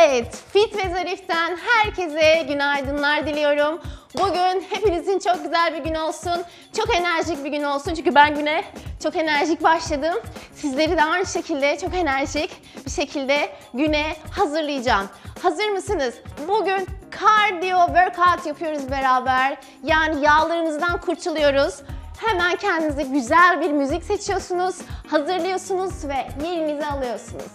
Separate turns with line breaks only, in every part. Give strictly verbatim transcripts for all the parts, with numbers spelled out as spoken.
Evet, Fit ve Zarif'ten herkese günaydınlar diliyorum. Bugün hepinizin çok güzel bir gün olsun, çok enerjik bir gün olsun. Çünkü ben güne çok enerjik başladım. Sizleri de aynı şekilde çok enerjik bir şekilde güne hazırlayacağım. Hazır mısınız? Bugün cardio workout yapıyoruz beraber. Yani yağlarınızdan kurtuluyoruz. Hemen kendinize güzel bir müzik seçiyorsunuz, hazırlıyorsunuz ve yerinizi alıyorsunuz.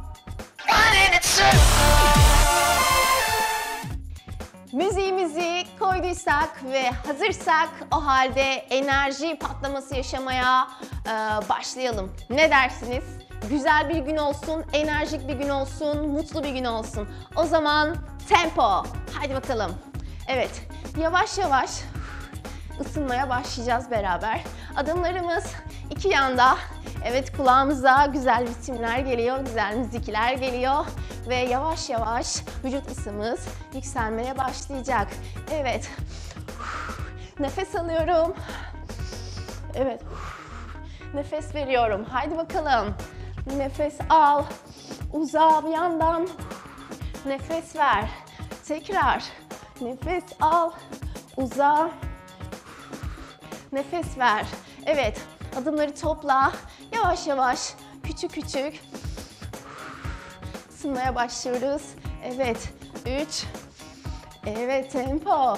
Müziğimizi koyduysak ve hazırsak o halde enerji patlaması yaşamaya e, başlayalım. Ne dersiniz? Güzel bir gün olsun, enerjik bir gün olsun, mutlu bir gün olsun. O zaman tempo. Hadi bakalım. Evet, yavaş yavaş ısınmaya başlayacağız beraber. Adımlarımız iki yanda. Evet, kulağımıza güzel ritimler geliyor, güzel müzikler geliyor ve yavaş yavaş vücut ısımız yükselmeye başlayacak. Evet, nefes alıyorum. Evet, nefes veriyorum. Haydi bakalım. Nefes al, uza bir yandan. Nefes ver. Tekrar. Nefes al, uza. Nefes ver. Evet, adımları topla. Yavaş yavaş, küçük küçük ısınmaya başlıyoruz. Evet, üç. Evet, tempo.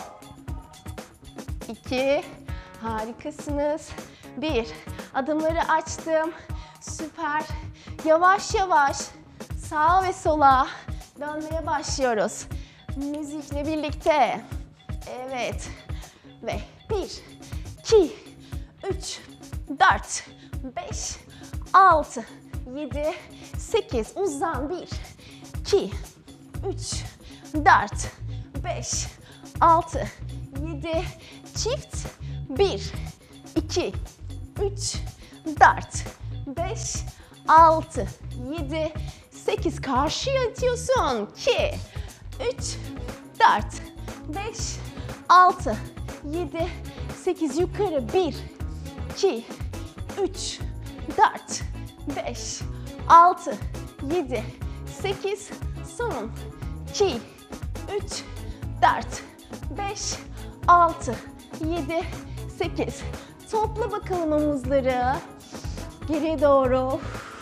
iki. Harikasınız. bir. Adımları açtım. Süper. Yavaş yavaş sağa ve sola dönmeye başlıyoruz. Müzikle birlikte. Evet. Ve bir, iki, üç, dört, beş, altı, yedi, sekiz. Uzan. bir, iki, üç, dört, beş, altı, yedi. Çift. bir, iki, üç, dört, beş, altı, yedi, sekiz. Karşıya itiyorsun. iki, üç, dört, beş, altı, yedi, sekiz. Yukarı. bir, iki, üç, dört, beş, altı, yedi, sekiz. Son. iki, üç, dört, beş, altı, yedi, sekiz. Topla bakalım omuzları. Geriye doğru.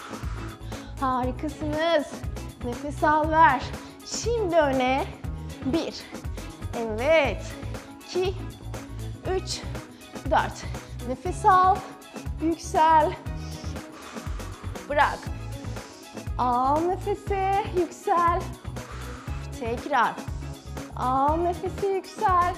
Harikasınız. Nefes al, ver. Şimdi öne. bir. Evet. iki, üç, dört. Nefes al. Yüksel. Bırak. Al nefesi. Yüksel. Tekrar. Al nefesi. Yüksel.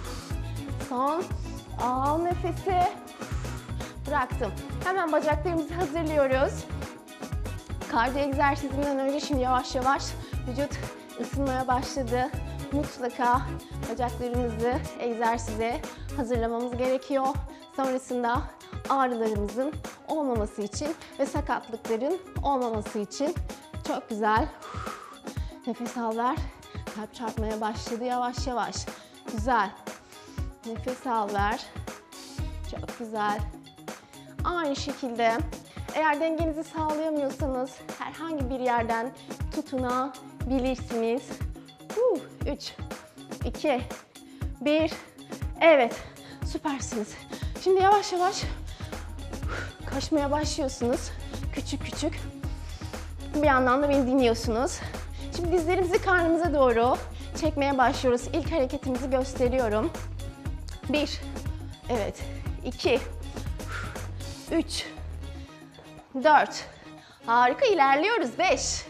Son. Al nefesi. Bıraktım. Hemen bacaklarımızı hazırlıyoruz. Kardiyo egzersizinden önce şimdi yavaş yavaş vücut ısınmaya başladı. Mutlaka bacaklarımızı egzersize hazırlamamız gerekiyor. Sonrasında ağrılarımızın olmaması için ve sakatlıkların olmaması için çok güzel. Nefes al, ver. Kalp çarpmaya başladı yavaş yavaş. Güzel. Nefes al, ver. Çok güzel. Aynı şekilde eğer dengenizi sağlayamıyorsanız herhangi bir yerden tutunabilirsiniz. üç, iki, bir. Evet, süpersiniz. Şimdi yavaş yavaş koşmaya başlıyorsunuz. Küçük küçük. Bir yandan da beni dinliyorsunuz. Şimdi dizlerimizi karnımıza doğru çekmeye başlıyoruz. İlk hareketimizi gösteriyorum. bir. Evet. iki. üç. dört. Harika, ilerliyoruz. beş.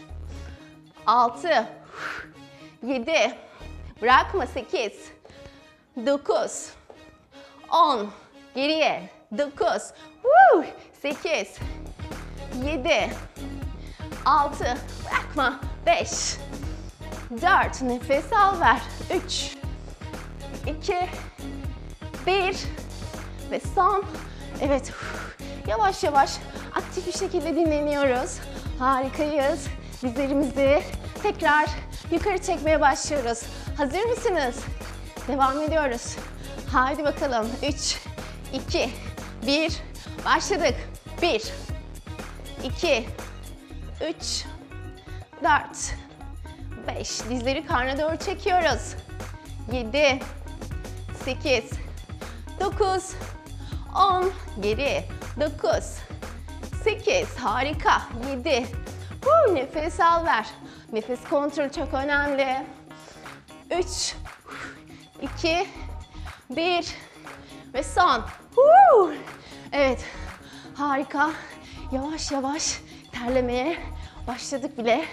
altı. yedi. Bırakma. sekiz. dokuz. on. Geriye. dokuz. sekiz. yedi. altı. Bırakma. beş. dört. Nefes al, ver. üç. iki. bir. Ve son. Evet. Yavaş yavaş aktif bir şekilde dinleniyoruz. Harikayız. Dizlerimizi tekrar yukarı çekmeye başlıyoruz. Hazır mısınız? Devam ediyoruz. Haydi bakalım. üç, iki, bir. Başladık. bir, iki, üç, dört, beş. Dizleri karnına doğru çekiyoruz. yedi, sekiz, dokuz, on. Geri. dokuz, sekiz. Harika. yedi. Huu, nefes al ver. Nefes kontrolü çok önemli. üç, iki, bir ve son. Huu. Evet. Harika. Yavaş yavaş terlemeye başladık bile.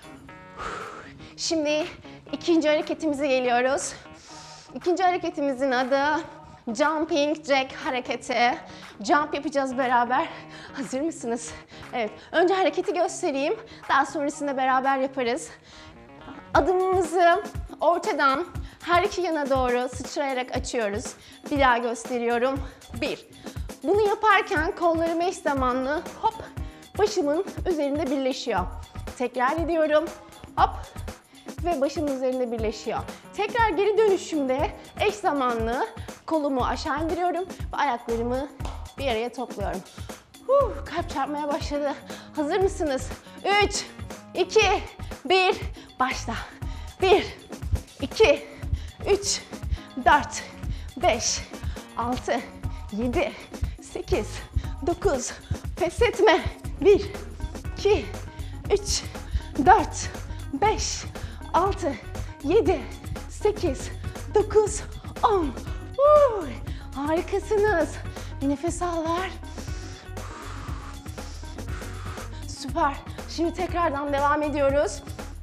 Şimdi ikinci hareketimize geliyoruz. İkinci hareketimizin adı Jumping Jack hareketi. Jump yapacağız beraber. Hazır mısınız? Evet. Önce hareketi göstereyim. Daha sonrasında beraber yaparız. Adımımızı ortadan her iki yana doğru sıçrayarak açıyoruz. Bir daha gösteriyorum. Bir. Bunu yaparken kollarım eş zamanlı hop başımın üzerinde birleşiyor. Tekrar ediyorum. Hop ve başımın üzerinde birleşiyor. Tekrar geri dönüşümde eş zamanlı kolumu aşağı indiriyorum ve ayaklarımı bir araya topluyorum. Huh, kalp çarpmaya başladı. Hazır mısınız? üç, iki, bir, başla. bir, iki, üç, dört, beş, altı, yedi, sekiz, dokuz, pes etme. bir, iki, üç, dört, beş, altı, yedi, sekiz, dokuz, on. Uh, harikasınız. Bir nefes al ver. Süper. Şimdi tekrardan devam ediyoruz.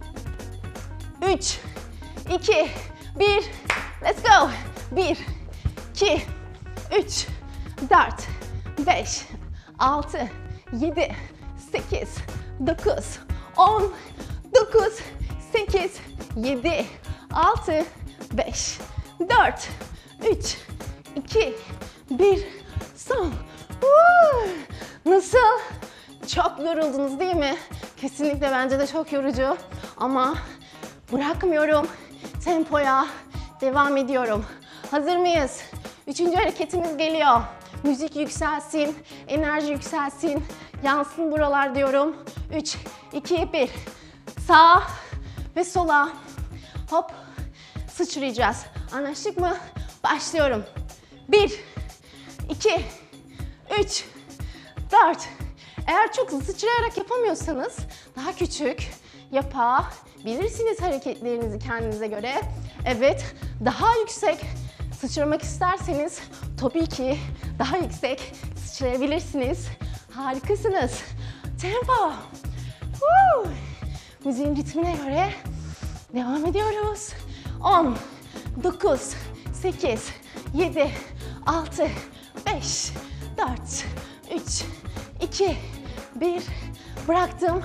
üç, iki, bir, let's go. bir, iki, üç, dört, beş, altı, yedi, sekiz, dokuz, on, dokuz, sekiz, yedi, altı, beş, dört, üç, iki, bir, son. Woo! Nasıl? Çok yoruldunuz değil mi? Kesinlikle bence de çok yorucu ama bırakmıyorum. Tempoya devam ediyorum. Hazır mıyız? Üçüncü hareketimiz geliyor. Müzik yükselsin, enerji yükselsin, yansın buralar diyorum. üç, iki, bir. Sağ ve sola. Hop. Sıçrayacağız. Anlaştık mı? Başlıyorum. bir, iki, üç, dört. Eğer çok sıçrayarak yapamıyorsanız daha küçük yapabilirsiniz hareketlerinizi kendinize göre. Evet, daha yüksek sıçramak isterseniz tabii ki daha yüksek sıçrayabilirsiniz. Harikasınız. Tempo. Woo! Müziğin ritmine göre devam ediyoruz. on, dokuz, sekiz, yedi, altı, beş, dört, üç, iki, bir. Bıraktım.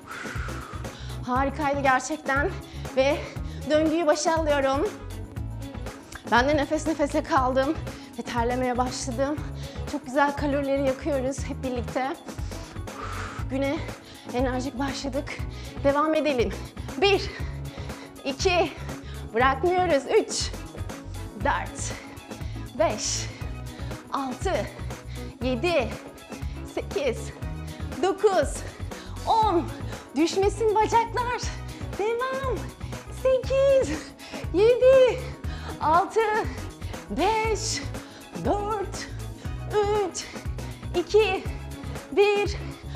Harikaydı gerçekten ve döngüyü başa alıyorum. Ben de nefes nefese kaldım ve terlemeye başladım. Çok güzel kalorileri yakıyoruz hep birlikte. Güne enerjik başladık. Devam edelim. bir, iki, bırakmıyoruz. üç, dört, beş, altı, yedi, sekiz, dokuz, on. Düşmesin bacaklar. Devam. sekiz, yedi, altı, beş, dört, üç, iki, bir.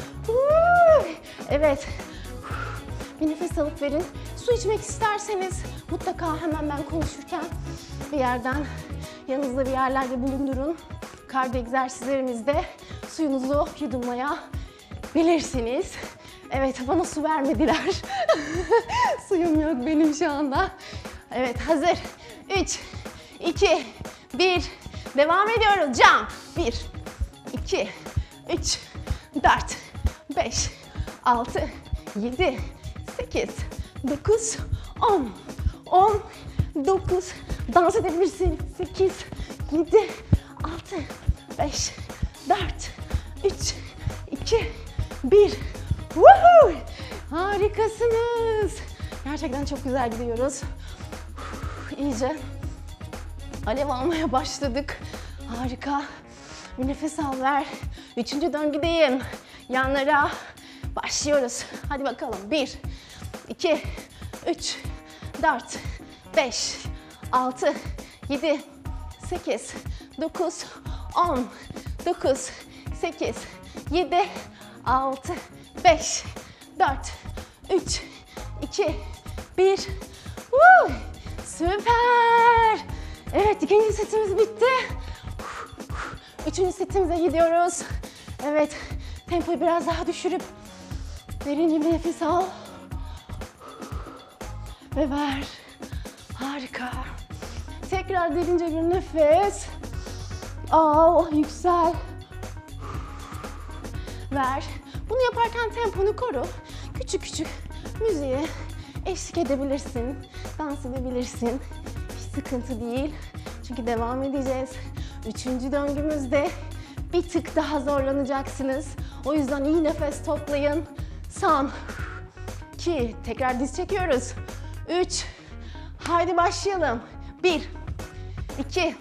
Evet. Bir nefes alıp verin. Su içmek isterseniz mutlaka hemen ben konuşurken bir yerden yanınızda bir yerlerde bulundurun. Kardiyo egzersizlerimizde suyunuzu yudumlaya bilirsiniz. Evet, bana su vermediler. Suyum yok benim şu anda. Evet, hazır. üç, iki, bir. Devam ediyoruz. Jump. bir, iki, üç, dört, beş, altı, yedi, sekiz, dokuz, on. on, dokuz. Dans edebilirsin. sekiz, yedi, altı, beş, dört, üç, iki, bir. Woohoo! Harikasınız. Gerçekten çok güzel gidiyoruz. İyice alev almaya başladık. Harika. Bir nefes al ver. Üçüncü döngüdeyim. Yanlara başlıyoruz. Hadi bakalım. Bir, iki, üç, dört, beş, altı, yedi, sekiz, dokuz, on, dokuz, sekiz, yedi, altı, beş, dört, üç, iki, bir. Woo! Süper. Evet, ikinci setimiz bitti. Üçüncü setimize gidiyoruz. Evet, tempoyu biraz daha düşürüp derin bir nefes al ve ver. Harika. Tekrar derince bir nefes al, yüksel, ver. Bunu yaparken temponu koru. Küçük küçük müziğe eşlik edebilirsin, dans edebilirsin. Hiç sıkıntı değil. Çünkü devam edeceğiz. Üçüncü döngümüzde bir tık daha zorlanacaksınız. O yüzden iyi nefes toplayın. Son, iki, tekrar diz çekiyoruz. Üç, haydi başlayalım. Bir, iki,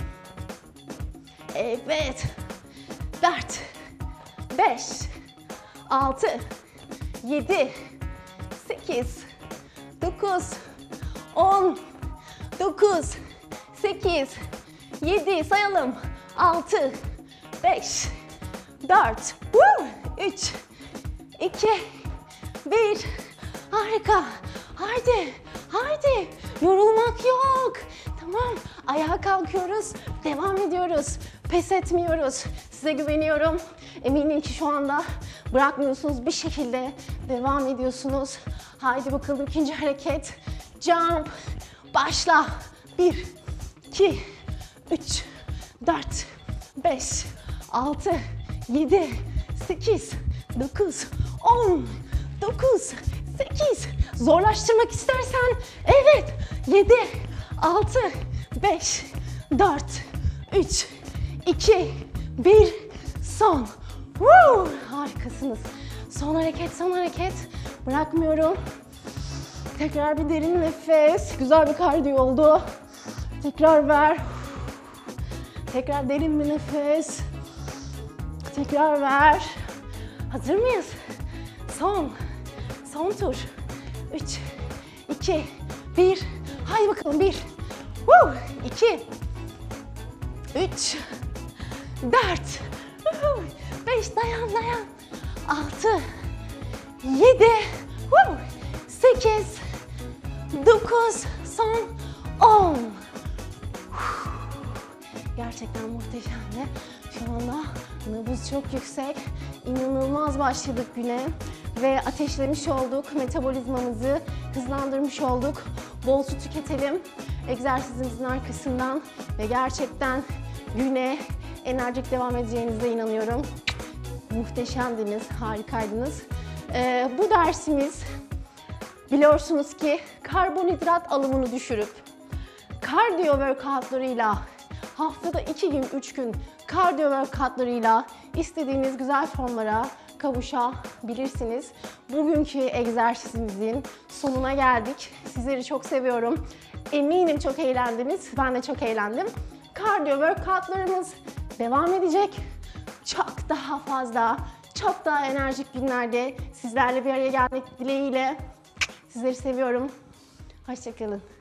evet, dört, beş, altı, yedi, sekiz, dokuz, on, dokuz, sekiz, yedi, sayalım. altı, beş, dört, üç, iki, bir. Harika. Haydi, haydi. Yorulmak yok. Tamam, ayağa kalkıyoruz, devam ediyoruz. Pes etmiyoruz. Size güveniyorum. Eminim ki şu anda bırakmıyorsunuz, bir şekilde devam ediyorsunuz. Haydi bakalım, ikinci hareket. Jump. Başla. Bir, iki, üç, dört, beş, altı, yedi, sekiz, dokuz, on, dokuz, sekiz. Zorlaştırmak istersen evet. yedi, altı, beş, dört, üç, iki, bir. Son. Woo! Harikasınız. Son hareket, son hareket. Bırakmıyorum. Tekrar bir derin nefes. Güzel bir kardiyo oldu. Tekrar ver. Tekrar derin bir nefes. Tekrar ver. Hazır mıyız? Son. Son tur. Üç, iki, bir. Haydi bakalım. Bir. Woo! İki. Üç. Dört. Beş. Dayan, dayan. Altı. Yedi. Woo! Sekiz. Dokuz. Son. On. Gerçekten muhteşemdi. Şu anda nabız çok yüksek. İnanılmaz başladık güne. Ve ateşlemiş olduk. Metabolizmamızı hızlandırmış olduk. Bol su tüketelim egzersizimizin arkasından. Ve gerçekten güne enerjik devam edeceğinize inanıyorum. Muhteşemdiniz, harikaydınız. Ee, bu dersimiz biliyorsunuz ki karbonhidrat alımını düşürüp kardiyo workoutlarıyla haftada iki gün, üç gün kardiyo workoutlarıyla istediğiniz güzel formlara kavuşabilirsiniz. Bugünkü egzersizimizin sonuna geldik. Sizleri çok seviyorum. Eminim çok eğlendiniz. Ben de çok eğlendim. Kardiyo workoutlarımız devam edecek. Çok daha fazla, çok daha enerjik günlerde sizlerle bir araya gelmek dileğiyle. Sizleri seviyorum. Hoşça kalın.